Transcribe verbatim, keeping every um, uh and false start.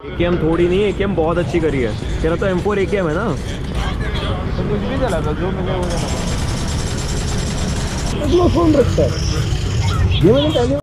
AKM थोड़ी नहीं, AKM बहुत अच्छी करी है। तेरा तो एम फोर एकेएम है ना? तो कुछ भी चला था, जो मिले वो चला। फोन रखता है ये मैंने पहले